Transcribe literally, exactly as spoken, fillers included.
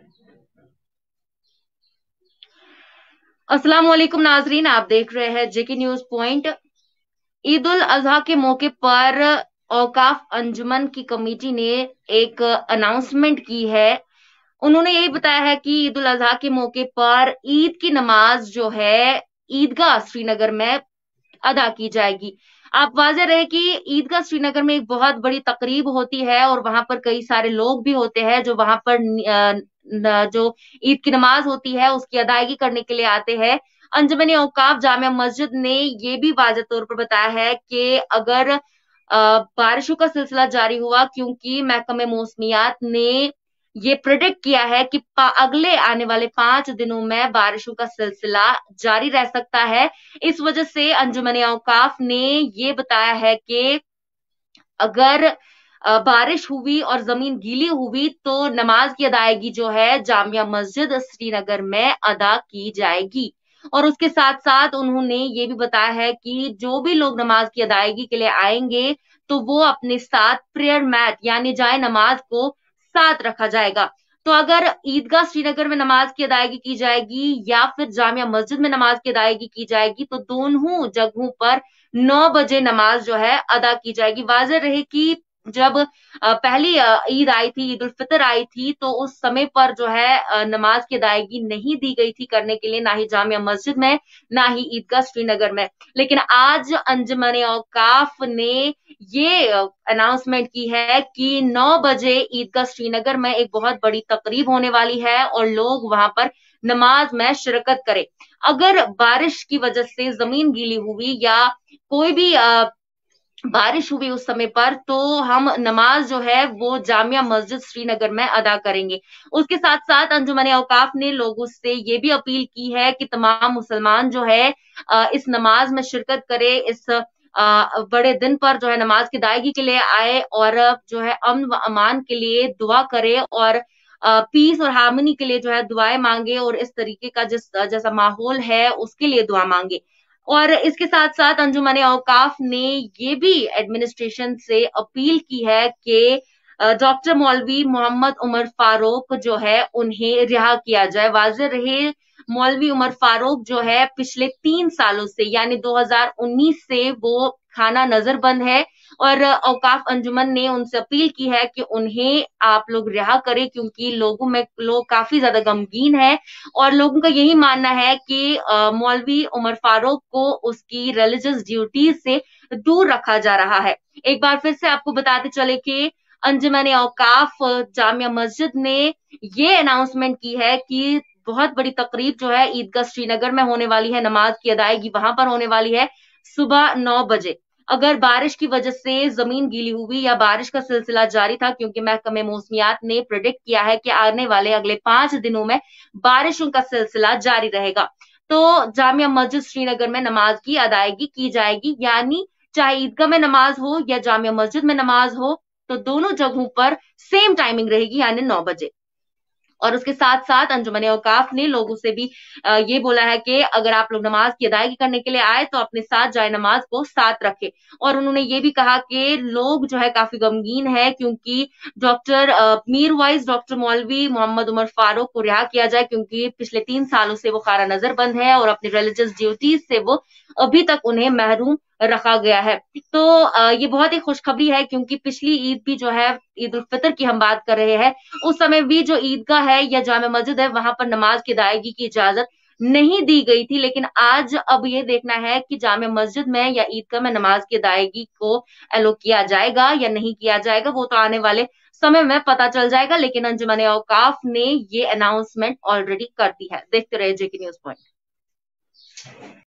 अस्सलाम वालेकुम नाजरीन, आप देख रहे हैं JK news point. Eid ul Azha के मौके पर औकाफ अंजुमन की कमेटी ने एक अनाउंसमेंट की है। उन्होंने यही बताया है कि ईद उल अजहा के मौके पर ईद की नमाज जो है ईदगाह श्रीनगर में अदा की जाएगी। आप वाज़ेह रहे कि ईदगाह श्रीनगर में एक बहुत बड़ी तकरीब होती है और वहां पर कई सारे लोग भी होते हैं जो वहां पर न, न, जो ईद की नमाज होती है उसकी अदायगी करने के लिए आते हैं। अंजुमन औकाफ जामिया मस्जिद ने ये भी वाज़ेह तौर पर बताया है कि अगर अ, बारिशों का सिलसिला जारी हुआ, क्योंकि महकमे मौसमियात ने ये प्रिडिक्ट किया है कि अगले आने वाले पांच दिनों में बारिशों का सिलसिला जारी रह सकता है। इस वजह से अंजुमन औकाफ ने ये बताया है कि अगर अ, बारिश हुई और जमीन गीली हुई तो नमाज की अदायगी जो है जामिया मस्जिद श्रीनगर में अदा की जाएगी। और उसके साथ साथ उन्होंने ये भी बताया है कि जो भी लोग नमाज की अदायगी के लिए आएंगे तो वो अपने साथ प्रेयर मैट यानी जाए नमाज को साथ रखा जाएगा। तो अगर ईदगाह श्रीनगर में नमाज की अदायगी की जाएगी या फिर जामिया मस्जिद में नमाज की अदायगी की जाएगी तो दोनों जगहों पर नौ बजे नमाज जो है अदा की जाएगी। वाज़ेह रहे कि जब अ, पहली अ, ईद आई थी, ईद उल फितर आई थी, तो उस समय पर जो है अ, नमाज की अदायगी नहीं दी गई थी करने के लिए, ना ही जामिया मस्जिद में, ना ही ईदगाह श्रीनगर में। लेकिन आज अंजुमन औकाफ ने ये अनाउंसमेंट की है कि नौ बजे ईदगाह श्रीनगर में एक बहुत बड़ी तकरीब होने वाली है और लोग वहां पर नमाज में शिरकत करें। अगर बारिश की वजह से जमीन गीली हुई या कोई भी आ, बारिश हुई उस समय पर, तो हम नमाज जो है वो जामिया मस्जिद श्रीनगर में अदा करेंगे। उसके साथ साथ अंजुमन औकाफ ने लोगों से ये भी अपील की है कि तमाम मुसलमान जो है आ, इस नमाज में शिरकत करे, इस आ, बड़े दिन पर जो है नमाज की अदायगी के लिए आए और जो है अमन व अमान के लिए दुआ करे और पीस और हार्मनी के लिए जो है दुआएं मांगे और इस तरीके का जिस जैसा माहौल है उसके लिए दुआ मांगे। और इसके साथ साथ अंजुमन औकाफ ने ये भी एडमिनिस्ट्रेशन से अपील की है कि डॉक्टर मौलवी मोहम्मद उमर फारूक जो है उन्हें रिहा किया जाए। वाज़ेह रहे मौलवी उमर फारूक जो है पिछले तीन सालों से यानी दो हज़ार उन्नीस से वो खाना नजरबंद है और औकाफ अंजुमन ने उनसे अपील की है कि उन्हें आप लोग रिहा करें, क्योंकि लोगों में लोग काफी ज्यादा गमगीन है और लोगों का यही मानना है कि अ, मौलवी उमर फारूक को उसकी रिलीजियस ड्यूटीज से दूर रखा जा रहा है। एक बार फिर से आपको बताते चले कि अंजुमन औकाफ जामिया मस्जिद ने ये अनाउंसमेंट की है कि बहुत बड़ी तकरीब जो है ईदगाह श्रीनगर में होने वाली है, नमाज की अदायगी वहां पर होने वाली है सुबह नौ बजे। अगर बारिश की वजह से जमीन गीली हुई या बारिश का सिलसिला जारी था, क्योंकि महकमे मौसमियात ने प्रिडिक्ट किया है कि आने वाले अगले पांच दिनों में बारिशों का सिलसिला जारी रहेगा, तो जामिया मस्जिद श्रीनगर में नमाज की अदायगी की जाएगी। यानी चाहे ईदगाह में नमाज हो या जामिया मस्जिद में नमाज हो, तो दोनों जगहों पर सेम टाइमिंग रहेगी यानी नौ बजे। और उसके साथ साथ अंजुमन औकाफ ने लोगों से भी ये बोला है कि अगर आप लोग नमाज की अदायगी करने के लिए आए तो अपने साथ जाए नमाज को साथ रखें। और उन्होंने ये भी कहा कि लोग जो है काफी गमगीन है, क्योंकि डॉक्टर मीर वाइज डॉक्टर मौलवी मोहम्मद उमर फारूक को रिहा किया जाए, क्योंकि पिछले तीन सालों से वो खारा नजर बंद है और अपनी रिलीजियस ड्यूटीज से वो अभी तक उन्हें महरूम रखा गया है। तो ये बहुत ही खुशखबरी है, क्योंकि पिछली ईद भी जो है ईद उल फितर की हम बात कर रहे हैं, उस समय भी जो ईदगाह है या जामे मस्जिद है वहां पर नमाज की अदायगी की इजाजत नहीं दी गई थी। लेकिन आज अब ये देखना है कि जामे मस्जिद में या ईदगाह में नमाज की अदायगी को एलो किया जाएगा या नहीं किया जाएगा, वो तो आने वाले समय में पता चल जाएगा। लेकिन अंजुमन औकाफ ने ये अनाउंसमेंट ऑलरेडी कर दी है। देखते रहे जेके न्यूज पॉइंट।